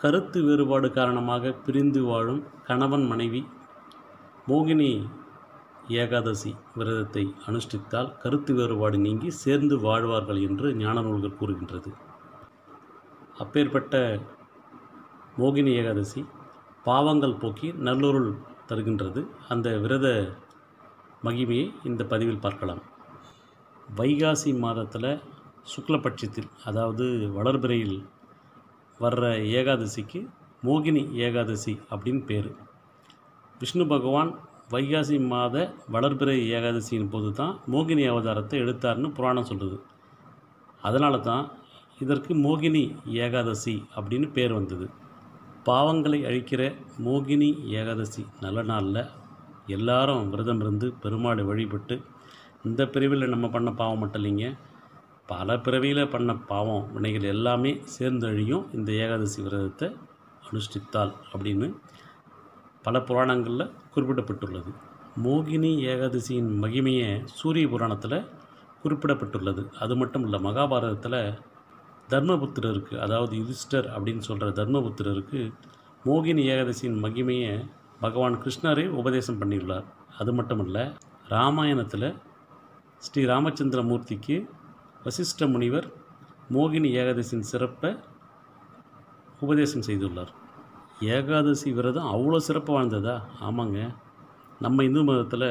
கருத்து வேறுபாடு காரணமாக பிரிந்து வாழும் கணவன் மனைவி மோகினி ஏகாதசி விரதத்தை அனுஷ்டித்தால் கருத்து வேறுபாடு நீங்கி சேர்ந்து வாழ்வார்கள் என்று ஞான நூல்கள் கூறுகின்றது. அப்பேற்பட்ட மோகினி ஏகாதசி பாவங்கள் போக்கி நல்லொருள் தருகின்றது. அந்த விரத மகிமையை இந்த பதிவில் பார்க்கலாம். வைகாசி மாதத்தில் சுக்லபட்சத்தில், அதாவது வளர்பிறையில் வர்ற ஏகாதசிக்கு மோகினி ஏகாதசி அப்படின்னு பேர். விஷ்ணு பகவான் வைகாசி மாத வளர்பிறை ஏகாதசியின் போது தான் மோகினி அவதாரத்தை எடுத்தார்னு புராணம் சொல்லுது. அதனால தான் இதற்கு மோகினி ஏகாதசி அப்படின்னு பேர் வந்தது. பாவங்களை அழிக்கிற மோகினி ஏகாதசி நல்ல நாளில் எல்லாரும் விரதம் இருந்து பெருமாளை வழிபட்டு, இந்த பிறவியில் நம்ம பண்ண பாவம் மட்டும் இல்லைங்க, பல பிறவியில் பண்ண பாவம் வினைகள் எல்லாமே சேர்ந்து அழியும் இந்த ஏகாதசி விரதத்தை அனுஷ்டித்தால் அப்படின்னு பல புராணங்களில் குறிப்பிடப்பட்டுள்ளது. மோகினி ஏகாதசியின் மகிமையை சூரிய புராணத்தில் குறிப்பிடப்பட்டுள்ளது. அது மட்டும் இல்லை, மகாபாரதத்தில் தர்மபுத்திரருக்கு, அதாவது யுதிஷ்டர் அப்படின்னு சொல்கிற தர்மபுத்திரருக்கு மோகினி ஏகாதசியின் மகிமையை பகவான் கிருஷ்ணரே உபதேசம் பண்ணியுள்ளார். அது மட்டும் இல்லை, ராமாயணத்தில் ஸ்ரீ ராமச்சந்திரமூர்த்திக்கு வசிஷ்ட முனிவர் மோகினி ஏகாதசியின் சிறப்பை உபதேசம் செய்துள்ளார். ஏகாதசி விரதம் அவ்வளோ சிறப்பு வாழ்ந்ததா? ஆமாங்க. நம்ம இந்து மதத்தில்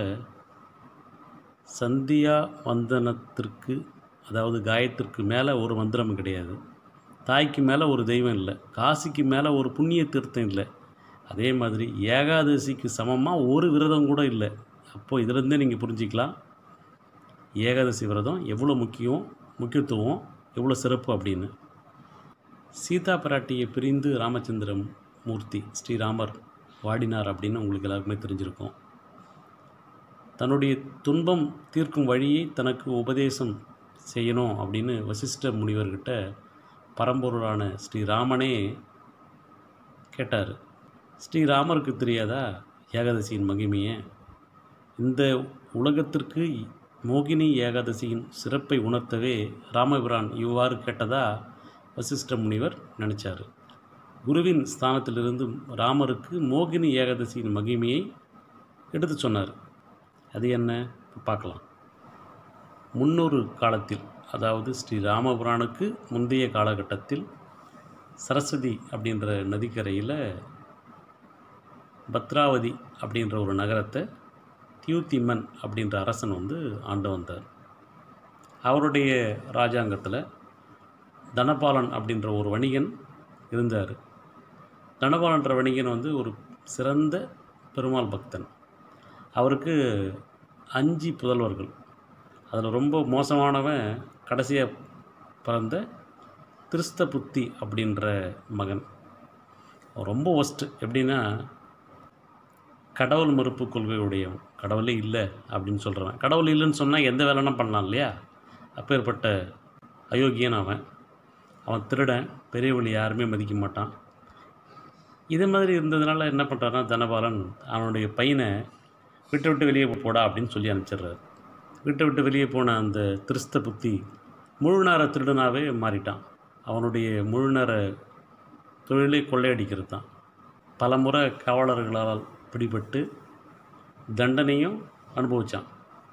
சந்தியா வந்தனத்திற்கு, அதாவது காயத்திற்கு மேலே ஒரு மந்திரம் கிடையாது, தாய்க்கு மேலே ஒரு தெய்வம் இல்லை, காசிக்கு மேலே ஒரு புண்ணிய தீர்த்தம் இல்லை. அதே மாதிரி ஏகாதசிக்கு சமமாக ஒரு விரதம் கூட இல்லை. அப்போது இதிலேருந்தே நீங்கள் புரிஞ்சிக்கலாம் ஏகாதசி விரதம் எவ்வளோ முக்கியத்துவம் எவ்வளோ சிறப்பு அப்படின்னு. சீதா பிராட்டியை பிரிந்து ராமச்சந்திர மூர்த்தி ஸ்ரீராமர் வாடினார் அப்படின்னு உங்களுக்கு எல்லாருக்குமே தெரிஞ்சிருக்கும். தன்னுடைய துன்பம் தீர்க்கும் வழியை தனக்கு உபதேசம் செய்யணும் அப்படின்னு வசிஷ்ட முனிவர்கிட்ட பரம்பொருளான ஸ்ரீராமனே கேட்டார். ஸ்ரீராமருக்கு தெரியாதா ஏகாதசியின் மகிமையை? இந்த உலகத்திற்கு மோகினி ஏகாதசியின் சிறப்பை உணர்த்தவே ராமபிரான் இவ்வாறு கேட்டதா வசிஷ்ட முனிவர் நினச்சார். குருவின் ஸ்தானத்திலிருந்து ராமருக்கு மோகினி ஏகாதசியின் மகிமையை எடுத்து சொன்னார். அது என்ன பார்க்கலாம். முன்னொரு காலத்தில், அதாவது ஸ்ரீ ராமபிரானுக்கு முந்தைய காலகட்டத்தில் சரஸ்வதி அப்படின்ற நதிக்கரையில் பத்ராவதி அப்படின்ற ஒரு நகரத்தை தியூத்திமன் அப்படின்ற அரசன் ஆண்டு வந்தார். அவருடைய ராஜாங்கத்தில் தனபாலன் அப்படின்ற ஒரு வணிகன் இருந்தார். தனபாலன்ற வணிகன் ஒரு சிறந்த பெருமாள் பக்தன். அவருக்கு 5 புதல்வர்கள். அதில் ரொம்ப மோசமானவன் கடைசியாக பிறந்த திருஸ்தபுத்தி அப்படின்ற மகன். ரொம்ப ஒஸ்ட்டு. எப்படின்னா, கடவுள் மறுப்பு கொள்கையுடையவன், கடவுளே இல்லை அப்படின்னு சொல்கிறவன். கடவுள் இல்லைன்னு சொன்னால் எந்த வேலைனா பண்ணலாம் இல்லையா? அப்பேற்பட்ட அயோக்கியன் அவன் திருடன், பெரியவழி யாருமே மதிக்க மாட்டான். இதே மாதிரி இருந்ததுனால என்ன பண்ணுறாருன்னா, தனபாலன் அவனுடைய பையனை விட்டு வெளியே போடா அப்படின்னு சொல்லி அனுப்பிச்சிடுறாரு. விட்டு வெளியே போன அந்த திருஸ்த புத்தி முழு நேர திருடனாகவே மாறிட்டான். அவனுடைய முழு நேர தொழிலை கொள்ளையடிக்கிறது தான். பல முறை காவலர்களால் பிடிபட்டு தண்டனையும் அனுபவித்தான்.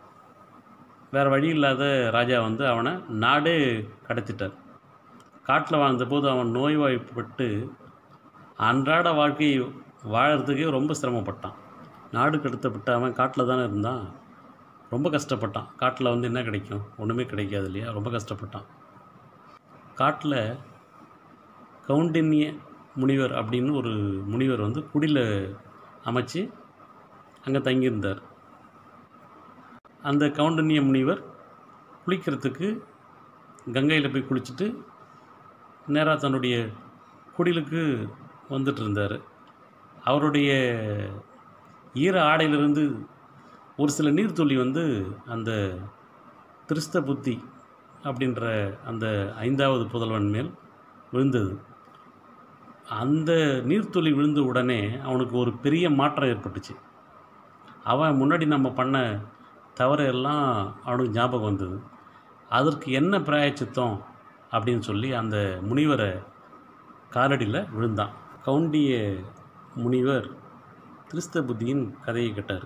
வேறு வழி இல்லாத ராஜா அவனை நாடே கடத்திட்டார். காட்டில் வாழ்ந்தபோது அவன் நோய்வாய்ப்பட்டு அன்றாட வாழ்க்கையை வாழறதுக்கே ரொம்ப சிரமப்பட்டான். நாடு கடத்தப்பட்ட அவன் காட்டில் தானே இருந்தான். ரொம்ப கஷ்டப்பட்டான். காட்டில் என்ன கிடைக்கும்? ஒன்றுமே கிடைக்காது இல்லையா? ரொம்ப கஷ்டப்பட்டான். காட்டில் கவுண்டின்ய முனிவர் அப்படின்னு ஒரு முனிவர் குடியில் அமைச்சு அங்கே தங்கியிருந்தார். அந்த கவுண்டன்ய முனிவர் குளிக்கிறதுக்கு கங்கையில் போய் குளிச்சுட்டு நேராக தன்னுடைய குடிலுக்கு வந்துட்டு இருந்தார். அவருடைய ஈர ஆடையிலிருந்து ஒரு சில நீர்த்துளி அந்த திருஸ்த புத்தி அப்படின்ற அந்த 5வது புதல்வன் மேல் விழுந்தது. அந்த நீர்த்துளி விழுந்த உடனே அவனுக்கு ஒரு பெரிய மாற்றம் ஏற்பட்டுச்சு. அவன் முன்னாடி நம்ம பண்ண தவறையெல்லாம் அவனுக்கு ஞாபகம் வந்தது. அதற்கு என்ன பிராயச்சித்தம் அப்படின்னு சொல்லி அந்த முனிவரை காலடியில் விழுந்தான். கௌண்டிய முனிவர் திருஸ்த புத்தியின் கதையை கேட்டார்.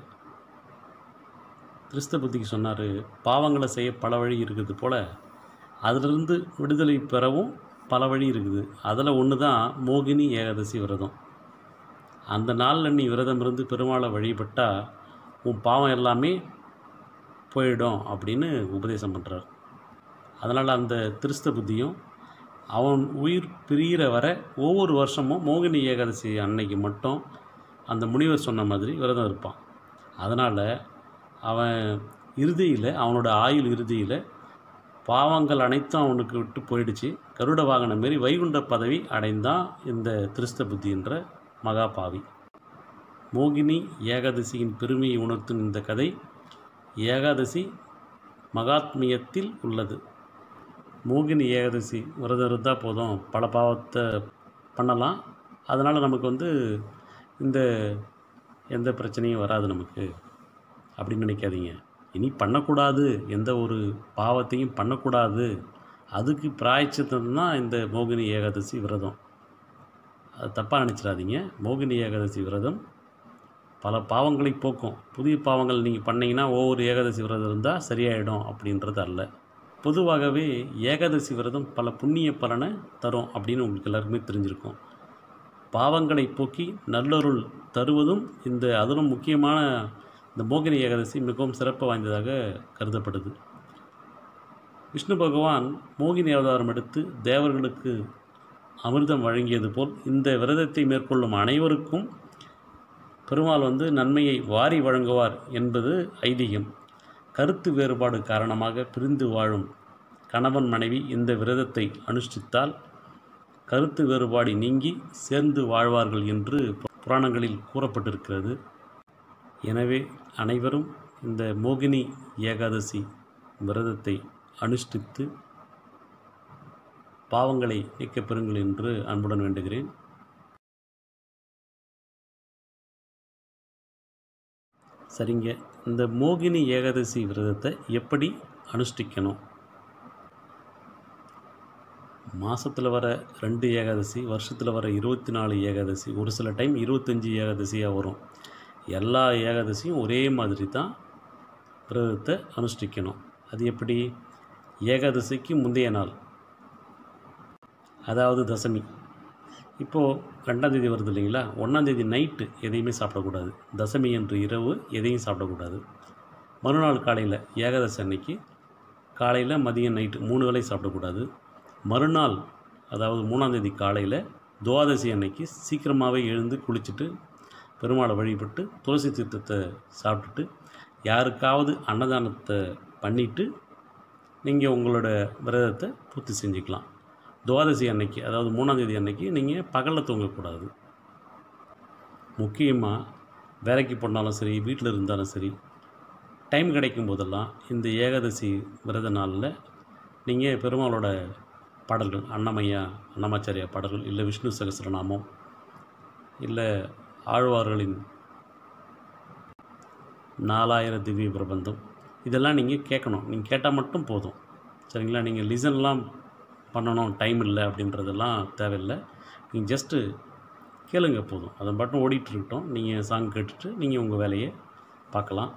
திருஸ்த புத்திக்கு சொன்னார், பாவங்களை செய்ய பல வழி இருக்குது போல் அதிலிருந்து விடுதலை பெறவும் பல வழி இருக்குது. அதில் ஒன்று தான் மோகினி ஏகாதசி விரதம். அந்த நாளில் நீ விரதம் இருந்து பெருமாளை வழிபட்டால் உன் பாவம் எல்லாமே போயிடும் அப்படின்னு உபதேசம் பண்ணுறார். அதனால் அந்த திருஸ்த புத்தியும் அவன் உயிர் பிரிகிற வரை ஒவ்வொரு வருஷமும் மோகினி ஏகாதசி அன்னைக்கு மட்டும் அந்த முனிவர் சொன்ன மாதிரி விரதம் இருப்பான். அதனால் அவன் இறுதியில், அவனோட ஆயுள் இறுதியில் பாவங்கள் அனைத்தும் அவனுக்கு விட்டு போயிடுச்சு. கருட வாகனம் மாரி வைகுண்ட பதவி அடைந்தான் இந்த திருஸ்த புத்தின்ற மகா பாவி. மோகினி ஏகாதசியின் பெருமையை உணர்த்தும் இந்த கதை ஏகாதசி மகாத்மியத்தில் உள்ளது. மோகினி ஏகாதசி விரதம் இருந்தால் போதும், பல பாவத்தை பண்ணலாம். அதனால் நமக்கு இந்த எந்த பிரச்சனையும் வராது நமக்கு அப்படின்னு நினைக்காதீங்க. இனி பண்ணக்கூடாது, எந்த ஒரு பாவத்தையும் பண்ணக்கூடாது, அதுக்கு பிராயச்சித்தம் தான் இந்த மோகினி ஏகாதசி விரதம். அது தப்பாக நினச்சிடாதீங்க. மோகினி ஏகாதசி விரதம் பல பாவங்களை போக்கும். புதிய பாவங்கள் நீங்கள் பண்ணிங்கன்னா ஒவ்வொரு ஏகாதசி விரதம் இருந்தால் சரியாயிடும் அப்படின்றது அல்ல. பொதுவாகவே ஏகாதசி விரதம் பல புண்ணிய பலனை தரும் அப்படின்னு உங்களுக்கு எல்லாருக்குமே தெரிஞ்சிருக்கும். பாவங்களை போக்கி நல்லொருள் தருவதும் அதிலும் முக்கியமான இந்த மோகினி ஏகாதசி மிகவும் சிறப்பு வாய்ந்ததாக கருதப்படுது. விஷ்ணு பகவான் மோகினி அவதாரம் எடுத்து தேவர்களுக்கு அமிர்தம் வழங்கியது போல் இந்த விரதத்தை மேற்கொள்ளும் அனைவருக்கும் பெருமாள் நன்மையை வாரி வழங்குவார் என்பது ஐதீகம். கருத்து வேறுபாடு காரணமாக பிரிந்து வாழும் கணவன் மனைவி இந்த விரதத்தை அனுஷ்டித்தால் கருத்து வேறுபாடு நீங்கி சேர்ந்து வாழ்வார்கள் என்று புராணங்களில் கூறப்பட்டிருக்கிறது. எனவே அனைவரும் இந்த மோகினி ஏகாதசி விரதத்தை அனுஷ்டித்து பாவங்களை நீக்கப் பெறுங்கள் என்று அன்புடன் வேண்டுகிறேன். சரிங்க, இந்த மோகினி ஏகாதசி விரதத்தை எப்படி அனுஷ்டிக்கணும்? மாதத்தில் வர 2 ஏகாதசி, வருஷத்தில் வர 24 ஏகாதசி, ஒரு சில டைம் 25 ஏகாதசியாக வரும். எல்லா ஏகாதசியும் ஒரே மாதிரி தான் விரதத்தை அனுஷ்டிக்கணும். அது எப்படி? ஏகாதசிக்கு முந்தைய நாள், அதாவது தசமி. இப்போது 2ஆம் தேதி வருது இல்லைங்களா? 1ஆம் தேதி நைட்டு எதையுமே சாப்பிடக்கூடாது. தசமி என்று இரவு எதையும் சாப்பிடக்கூடாது. மறுநாள் காலையில், ஏகாதசி அன்னைக்கு காலையில், மதியம், நைட்டு 3 வேளை சாப்பிடக்கூடாது. மறுநாள், அதாவது 3ஆம் தேதி காலையில் துவாதசி அன்னைக்கு சீக்கிரமாகவே எழுந்து குளிச்சுட்டு பெருமாளை வழிபட்டு துளசி தீர்த்தத்தை சாப்பிட்டுட்டு யாருக்காவது அன்னதானத்தை பண்ணிவிட்டு நீங்கள் உங்களோட விரதத்தை பூர்த்தி செஞ்சுக்கலாம். துவாதசி அன்னைக்கு, அதாவது 3ஆம் தேதி அன்னைக்கு நீங்கள் பகலில் தூங்கக்கூடாது. முக்கியமாக வேலைக்கு போனாலும் சரி, வீட்டில் இருந்தாலும் சரி, டைம் கிடைக்கும் போதெல்லாம் இந்த ஏகாதசி விரத நாளில் நீங்கள் பெருமாளோட பாடல்கள், அன்னமாச்சாரியா பாடல்கள், இல்லை விஷ்ணு சகஸ்ரநாமம், இல்லை ஆழ்வார்களின் 4000 திவ்ய பிரபந்தம், இதெல்லாம் நீங்கள் கேட்கணும். நீங்கள் கேட்டால் மட்டும் போதும், சரிங்களா? நீங்கள் லிசன்லாம் பண்ணணும், டைம் இல்லை அப்படின்றதெல்லாம் தேவையில்லை. நீங்கள் ஜஸ்ட்டு கேளுங்க போதும். அதை மட்டும் ஓடிட்டுருக்கட்டும். நீங்கள் சாங் கேட்டுட்டு நீங்கள் உங்கள் வேலையை பார்க்கலாம்.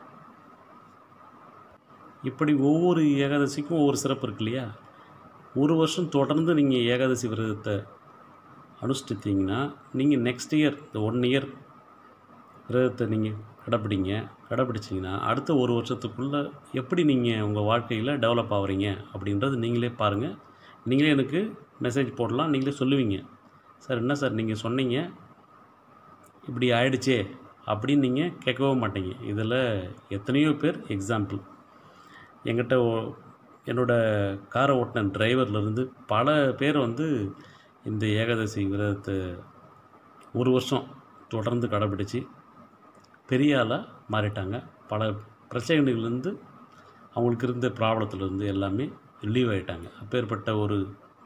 இப்படி ஒவ்வொரு ஏகாதசிக்கும் ஒவ்வொரு சிறப்பு இருக்கு இல்லையா? ஒரு வருஷம் தொடர்ந்து நீங்கள் ஏகாதசி விரதத்தை அனுஷ்டித்தீங்கன்னா நீங்கள் நெக்ஸ்ட் இயர், இந்த 1 இயர் விரதத்தை நீங்கள் கடைப்பிடிச்சிங்கன்னா அடுத்த ஒரு வருஷத்துக்குள்ளே எப்படி நீங்கள் உங்கள் வாழ்க்கையில் டெவலப் ஆகுறீங்க அப்படின்றது நீங்களே பாருங்கள். நீங்களே எனக்கு மெசேஜ் போடலாம். நீங்களே சொல்லுவீங்க, சார் என்ன சார் நீங்கள் சொன்னீங்க, இப்படி ஆயிடுச்சே அப்படின்னு நீங்கள் கேட்கவே மாட்டீங்க. இதில் எத்தனையோ பேர் எக்ஸாம்பிள். என்கிட்ட என்னோடய காரை ஓட்டின டிரைவர்லேருந்து பல பேர் இந்த ஏகாதசி விரதத்தை ஒரு வருஷம் தொடர்ந்து கடைப்பிடிச்சி பெரிய ஆளாக மாறிட்டாங்க. பல பிரச்சனைகள்லேருந்து, அவங்களுக்கு இருந்த ப்ராப்ளத்துலேருந்து எல்லாமே ரிலீவ் ஆகிட்டாங்க. அப்பேற்பட்ட ஒரு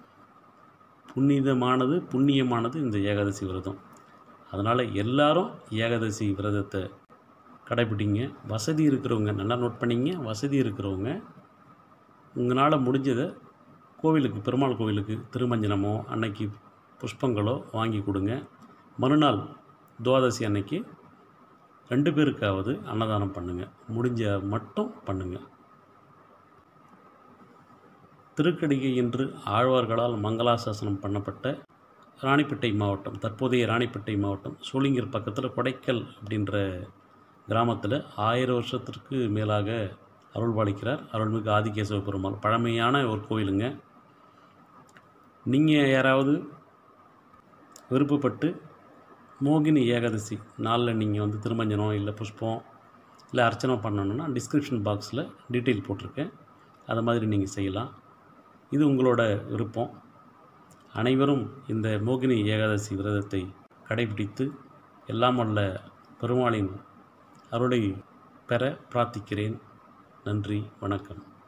புண்ணியமானது இந்த ஏகாதசி விரதம். அதனால் எல்லாரும் ஏகாதசி விரதத்தை கடைப்பிடிங்க. வசதி இருக்கிறவங்க நல்லா நோட் பண்ணிங்க. வசதி இருக்கிறவங்க உங்களால் முடிஞ்சதை கோவிலுக்கு, பெருமாள் கோவிலுக்கு திருமஞ்சனமோ அன்னைக்கு புஷ்பங்களோ வாங்கி கொடுங்க. மறுநாள் துவாதசி அன்னைக்கு 2 பேருக்காவது அன்னதானம் பண்ணுங்கள். முடிஞ்ச மட்டும் பண்ணுங்கள். திருக்கடிகை என்று ஆழ்வார்களால் மங்களாசாசனம் பண்ணப்பட்ட ராணிப்பேட்டை மாவட்டம், தற்போதைய ராணிப்பேட்டை மாவட்டம் சோளிங்கர் பக்கத்தில் கொடைக்கல் அப்படின்ற கிராமத்தில் 1000 வருஷத்திற்கு மேலாக அருள்பாலிக்கிறார் அருள்மிகு ஆதிகேசவ பெருமாள். பழமையான ஒரு கோயிலுங்க. நீங்கள் யாராவது விருப்பப்பட்டு மோகினி ஏகாதசி நாளில் நீங்கள் திருமஞ்சனம் இல்லை புஷ்பம் இல்லை அர்ச்சனை பண்ணணுன்னா டிஸ்கிரிப்ஷன் பாக்ஸில் டீட்டெயில் போட்டிருக்கேன். அது மாதிரி நீங்கள் செய்யலாம். இது உங்களோட விருப்பம். அனைவரும் இந்த மோகினி ஏகாதசி விரதத்தை கடைபிடித்து எல்லாம் வல்ல பெருமாளின் அருளை பெற பிரார்த்திக்கிறேன். நன்றி, வணக்கம்.